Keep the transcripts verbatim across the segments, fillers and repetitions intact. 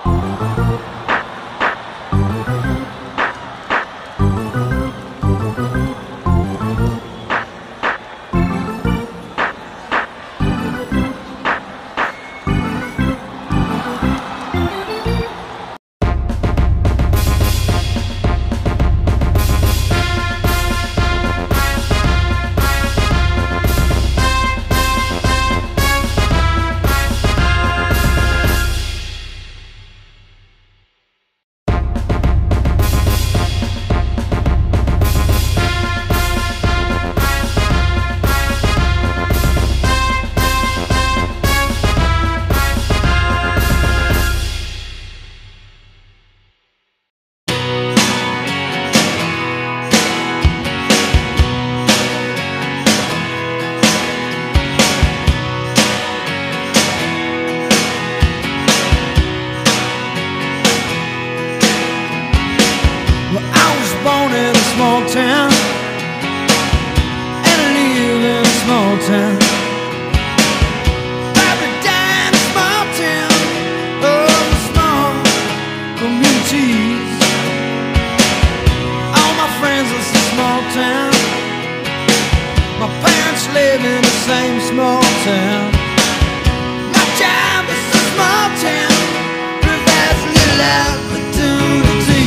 Small town, and I live in a small town. Probably die in a small town, oh, small communities. All my friends live in a small town. My parents live in the same small town. My job is a small town, provides little opportunity.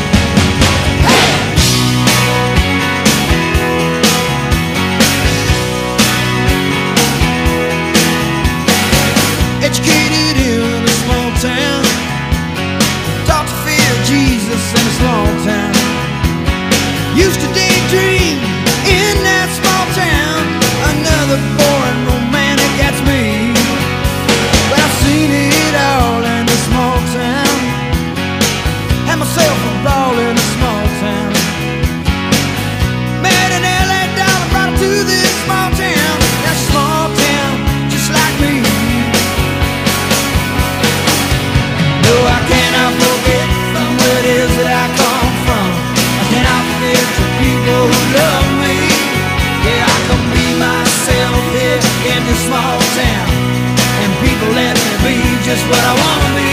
Educated in a small town, taught to fear Jesus in a small town. Used to daydream in that small town. Another boring romantic, that's me. But I've seen it all in a small town. Had myself a ball in a small town. Met an L A dollar, brought her to this small town. That small town, just like me. No, I cannot forget from where it is that I come from. I cannot forget the people who love me. Yeah, I can be myself here in this small town, and people let me be just what I wanna be.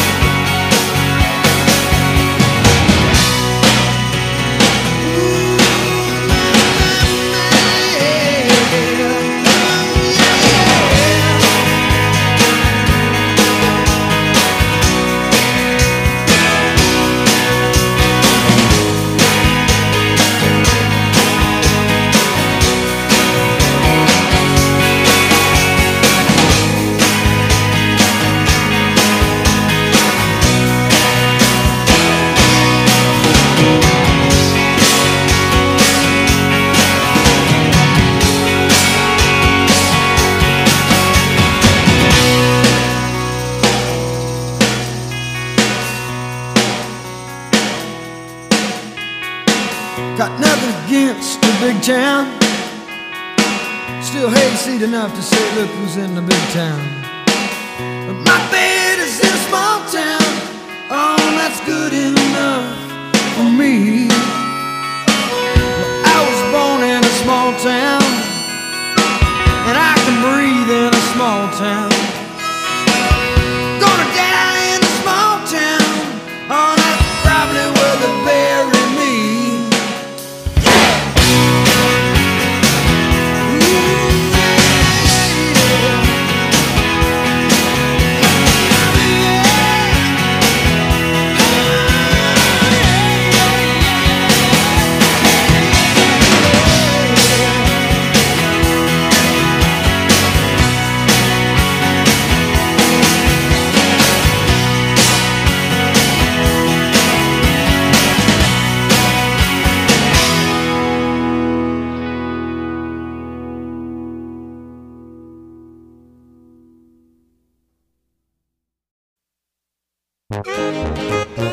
Got nothing against the big town. Still hayseed enough to say, look who's in the big town. But my bed is in a small town. Oh, that's good enough for me. Well, I was born in a small town, and I can breathe in a small town. Gonna die in a small town. Oh, that's probably where they bury me. Thank you.